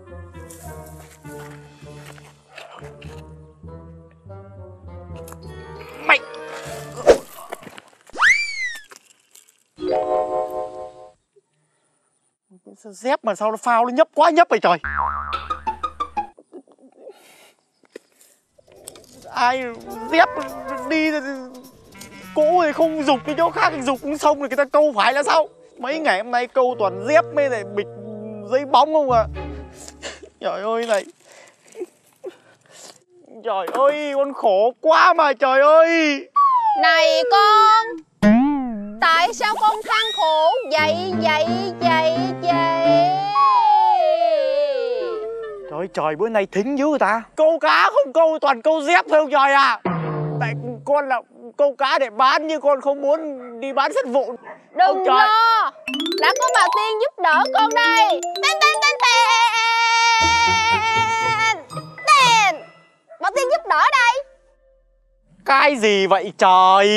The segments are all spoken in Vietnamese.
Mày sao dép mà sao nó phao nó nhấp quá nhấp vậy trời. Ai dép đi cũ thì không dục cái chỗ khác, dục xong rồi người ta câu phải là sao? Mấy ngày hôm nay câu toàn dép mới lại bịch giấy bóng không à. Trời ơi này. Trời ơi con khổ quá mà trời ơi. Này con, tại sao con than khổ vậy vậy vậy vậy? Trời trời bữa nay thính dữ người ta. Câu cá không câu toàn câu dép thôi ông trời à. Tại con là câu cá để bán nhưng con không muốn đi bán sắt vụn. Đừng lo, đã có bà Tiên giúp đỡ con đây. Tên tên tên tên tên. Bà Tiên giúp đỡ đây. Cái gì vậy trời.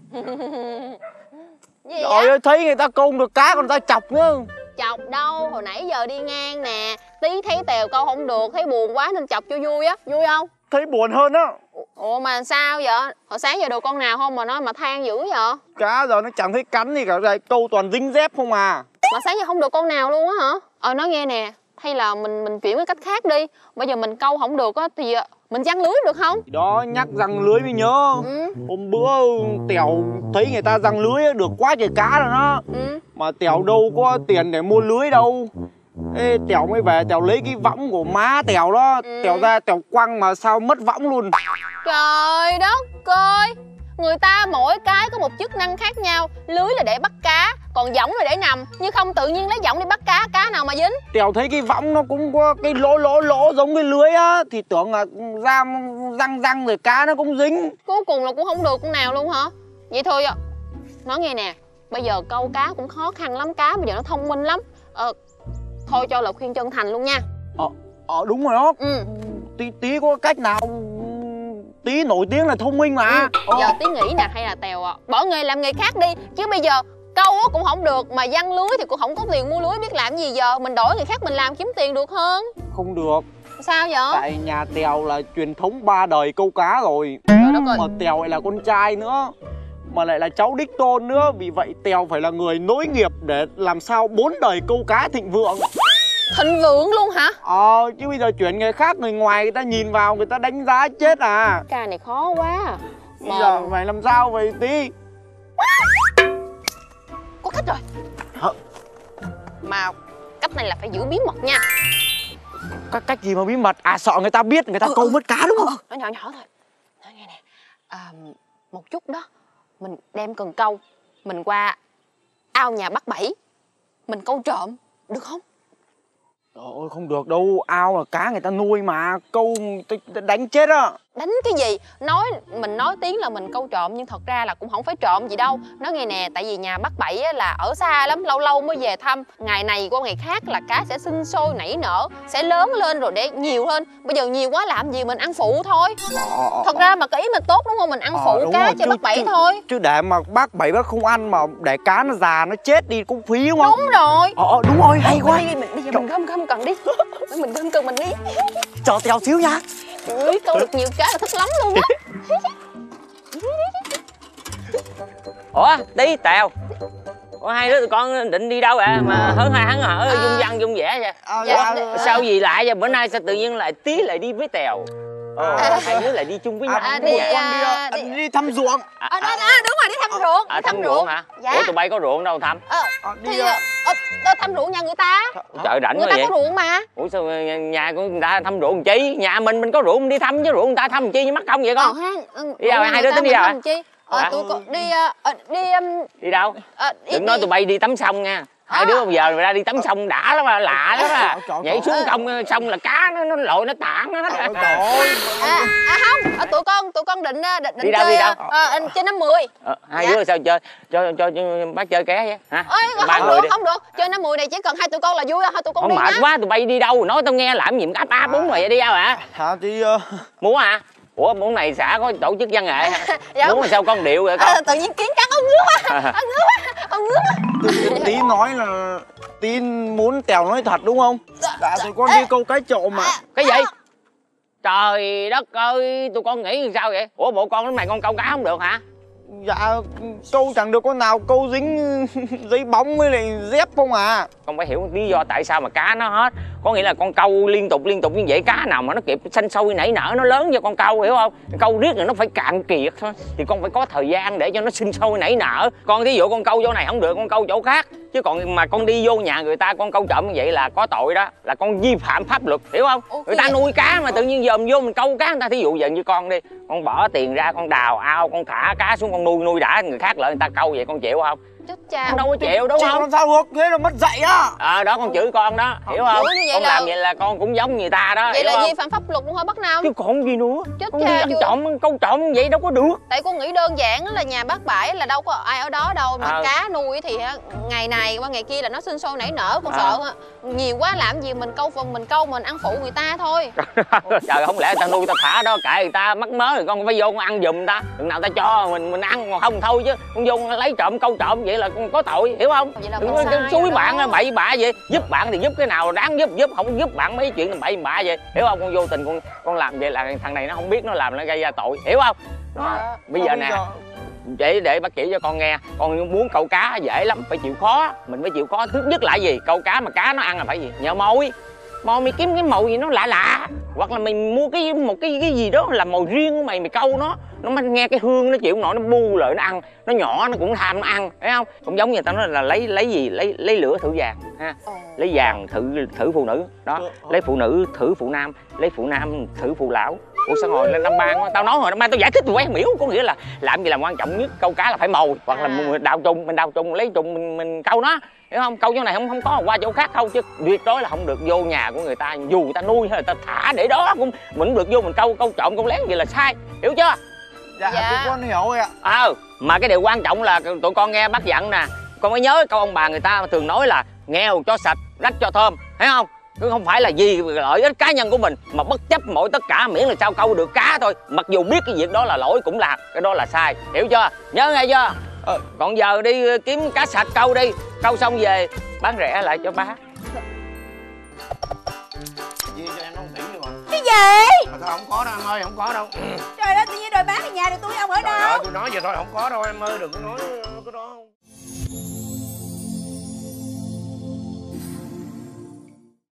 Gì trời ơi thấy người ta câu được cá còn người ta chọc nữa. Chọc đâu, hồi nãy giờ đi ngang nè, tí thấy Tèo câu không được, thấy buồn quá nên chọc cho vui á, vui không? Thấy buồn hơn á. Ủa mà sao vậy? Hồi sáng giờ được con nào không mà nói mà than dữ vậy? Cá giờ nó chẳng thấy cắn gì cả, đây câu toàn dính dép không à. Mà sáng giờ không được con nào luôn á hả? Nói nghe nè, hay là mình chuyển cái cách khác đi. Bây giờ mình câu không được á thì mình giăng lưới được không? Đó nhắc giăng lưới mới nhớ. Hôm bữa Tèo thấy người ta giăng lưới được quá trời cá rồi đó. Mà Tèo đâu có tiền để mua lưới đâu. Ê, Tèo mới về Tèo lấy cái võng của má Tèo đó. Tèo ra Tèo quăng mà sao mất võng luôn. Trời đất ơi, người ta mỗi cái có một chức năng khác nhau. Lưới là để bắt cá, còn võng là để nằm. Nhưng không tự nhiên lấy võng đi bắt cá, cá nào mà dính. Tèo thấy cái võng nó cũng có cái lỗ giống cái lưới á. Thì tưởng là ra răng rồi cá nó cũng dính. Cuối cùng là cũng không được con nào luôn hả? Vậy thôi à. Nói nghe nè, bây giờ câu cá cũng khó khăn lắm, cá bây giờ nó thông minh lắm. Thôi cho lời khuyên chân thành luôn nha. Đúng rồi đó. Tí có cách nào. Tí nổi tiếng là thông minh mà. Giờ Tí nghĩ nè, hay là Tèo bỏ nghề làm nghề khác đi. Chứ bây giờ câu cũng không được, mà giăng lưới thì cũng không có tiền mua lưới, biết làm gì giờ. Mình đổi nghề khác mình làm kiếm tiền được hơn. Không được. Sao vậy? Tại nhà Tèo là truyền thống 3 đời câu cá rồi. Trời đất ơi. Mà Tèo lại là con trai nữa, mà lại là cháu đích tôn nữa. Vì vậy Tèo phải là người nối nghiệp để làm sao 4 đời câu cá thịnh vượng. Thịnh vượng luôn hả? Chứ bây giờ chuyển nghề khác, người ngoài người ta nhìn vào người ta đánh giá chết à. Ca này khó quá. Bây giờ phải làm sao vậy Tí? Có cách rồi. Mà cách này là phải giữ bí mật nha. Cách gì mà bí mật? Sợ người ta biết người ta câu mất cá đúng không? Nó nhỏ nhỏ thôi. Nói nghe nè, một chút đó, mình đem cần câu, mình qua ao nhà bắt bẫy, mình câu trộm, được không? Ôi không được đâu, ao là cá người ta nuôi mà, câu đánh chết á. Đánh cái gì? Mình nói tiếng là mình câu trộm nhưng thật ra là cũng không phải trộm gì đâu. Nói nghe nè, tại vì nhà bắt bẫy là ở xa lắm, lâu lâu mới về thăm. Ngày này qua ngày khác là cá sẽ sinh sôi nảy nở, sẽ lớn lên rồi để nhiều hơn. Bây giờ nhiều quá làm gì, mình ăn phụ thôi. Thật ra mà cái ý mình tốt đúng không? Mình ăn phụ cá cho bắt bẫy thôi. Chứ để mà bác bẫy bác không ăn mà để cá nó già nó chết đi cũng phí đúng không? Đúng rồi. Đúng rồi, hay quá. Bây giờ mình gom cần đi. Mình gom cần mình đi. Chờ Tèo xíu nha. Ui, câu được nhiều cá là thích lắm luôn á. Ủa, Tí, Tèo. Hai đứa tụi con định đi đâu vậy? Mà hớn hở, dung dăng dung vẻ vậy. Sao gì lạ vậy? Bữa nay sao tự nhiên lại Tí lại đi với Tèo? Hai đứa lại đi chung với nhau. Đi thăm ruộng. Đúng rồi, đi thăm ruộng. Thăm ruộng hả? Dạ. Ủa, tụi bay có ruộng đâu thăm? Thăm ruộng nhà người ta. Trời rảnh quá vậy. Người ta có ruộng mà. Ủa sao nhà của người ta thăm ruộng chi? Nhà mình có ruộng đi thăm chứ ruộng người ta thăm chi như mắc công vậy con? Đi đâu hai đứa tính đi đâu? Tụi con đi đâu? Đừng nói tụi bay đi tắm sông nha. Hai đứa bây giờ ra đi tắm sông đã lắm à, lạ lắm à. Nhảy xuống sông là cá nó lội nó tản nó hết. Không, tụi con định đi đâu chơi, đi đâu? chơi năm 10. Hai đứa sao chơi cho bác chơi ké vậy hả? Không được, chơi năm 10 này chỉ cần hai tụi con là vui thôi, tụi con đi mệt nha. quá, tụi bay đi đâu nói tao nghe, làm gì áp áp đúng rồi vậy, đi đâu hả? Đi múa hả? Ủa món này xã có tổ chức văn nghệ hả? Muốn là sao con điệu vậy con? Tự nhiên kiến cắn, ông ngứa quá. Tí nói là Tí muốn Tèo nói thật đúng không? Dạ tụi con đi câu cá trộm mà. Cái gì? Trời đất ơi, tụi con nghĩ sao vậy? Ủa bộ con lúc này con câu cá không được hả? Dạ câu chẳng được con nào, câu dính giấy bóng với lại dép không à. Con phải hiểu lý do tại sao mà cá nó hết. Có nghĩa là con câu liên tục như vậy, cá nào mà nó kịp xanh sôi nảy nở nó lớn cho con câu, hiểu không? Câu riết rồi nó phải cạn kiệt thôi, thì con phải có thời gian để cho nó sinh sôi nảy nở. Con thí dụ con câu chỗ này không được, con câu chỗ khác. Chứ còn mà con đi vô nhà người ta con câu trộm như vậy là có tội đó, là con vi phạm pháp luật, hiểu không? Người ta nuôi cá mà tự nhiên dòm vô mình câu cá người ta. Thí dụ giờ như con đi, con bỏ tiền ra con đào ao, con thả cá xuống con nuôi đã, người khác lợi người ta câu vậy con chịu không? Chết cha. Con đâu có chịu đúng không? Làm sao được, thế là mất dạy á. Đó con chửi con đó, hiểu không? Con làm vậy là con cũng giống người ta đó. Vậy là vi phạm pháp luật luôn hả bác Năm? Chứ còn gì nữa. Chết con cha. câu trộm vậy đâu có được. Tại con nghĩ đơn giản là nhà bác Bảy là đâu có ai ở đó đâu, mà cá nuôi thì ngày này qua ngày kia là nó sinh sôi nảy nở. Con sợ nhiều quá làm gì mình câu mình ăn phụ người ta thôi. Trời, không lẽ người ta nuôi ta thả đó kệ người ta mắc mớ rồi con phải vô con ăn giùm người ta, đừng nào ta cho mình ăn, còn không thôi chứ con vô lấy trộm câu trộm vậy là con có tội, hiểu không? Đừng có xúi bạn bậy bạ vậy. Giúp bạn thì giúp cái nào đáng giúp, không giúp bạn mấy chuyện bậy bạ vậy, hiểu không? Con vô tình con làm vậy là thằng này nó không biết nó làm, nó gây ra tội, hiểu không? Đó. Bây giờ nè, để bác chỉ cho con nghe. Con muốn câu cá dễ lắm, phải chịu khó. Mình phải chịu khó. Thứ nhất là gì? Câu cá mà cá nó ăn là phải gì? Nhờ mồi. Mày kiếm cái mồi gì nó lạ lạ, hoặc là mày mua một cái gì đó là mồi riêng của mày câu nó nghe cái hương nó chịu nổi, nó bu lại nó ăn. Nó nhỏ nó cũng tham nó ăn, thấy không? Cũng giống như tao nói là lấy gì, lấy lửa thử vàng ha. Lấy vàng thử phụ nữ đó, lấy phụ nữ thử phụ nam, lấy phụ nam thử phụ lão. Ủa sao ngồi lên năm ban tao nói hồi năm ban tao giải thích quán miễu, có nghĩa là làm gì làm quan trọng nhất câu cá là phải mồi, hoặc là mình đào trùng lấy trùng mình câu nó, hiểu không? Câu chỗ này không có qua chỗ khác câu, chứ tuyệt đối là không được vô nhà của người ta, dù người ta nuôi hay là ta thả để đó cũng mình được vô mình câu trộm câu lén vậy là sai, hiểu chưa? Dạ tụi con hiểu rồi ạ. Mà cái điều quan trọng là tụi con nghe bác dặn nè, con phải nhớ câu ông bà người ta thường nói là nghèo cho sạch, rách cho thơm, thấy không? Chứ không phải là vì lợi ích cá nhân của mình mà bất chấp mọi tất cả miễn là sao câu được cá thôi, mặc dù biết cái việc đó là lỗi cũng làm, cái đó là sai, hiểu chưa? Nhớ nghe chưa? Còn giờ đi kiếm cá sạch câu đi, câu xong về bán rẻ lại cho bác. Gì cho em nó 1 tỷ đi mà. Cái gì? Mà thôi không có đâu em ơi, không có đâu. Trời ơi, tự nhiên đòi bán ở nhà rồi tôi ông ở đâu? Tôi nói vậy thôi, không có đâu em ơi, đừng có nói